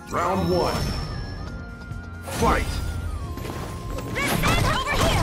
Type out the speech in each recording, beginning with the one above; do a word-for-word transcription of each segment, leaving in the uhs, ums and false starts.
Round one. Fight! Over here!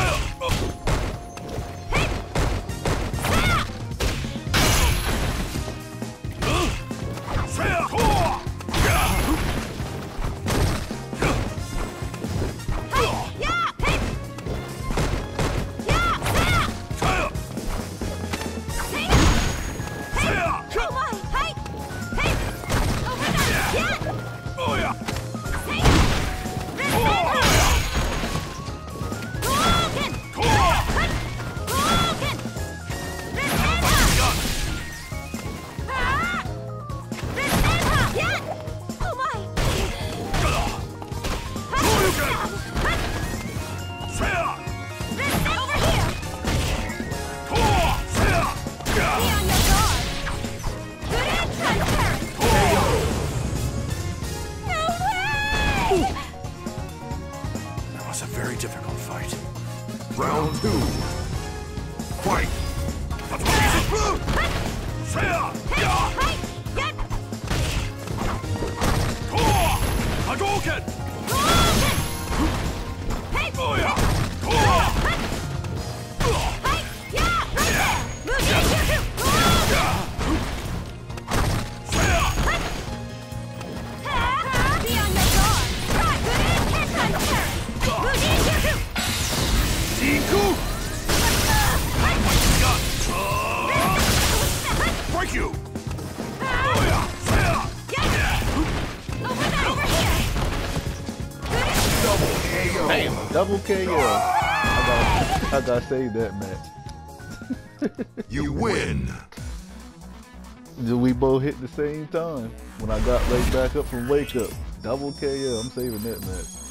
That was a very difficult fight. Round two. Fight! Hadouken! Break you! Double K O! Bam! Double K O! I gotta, I gotta save that match. You win! We both hit the same time when I got laid back up from wake up. Double K O. I'm saving that match.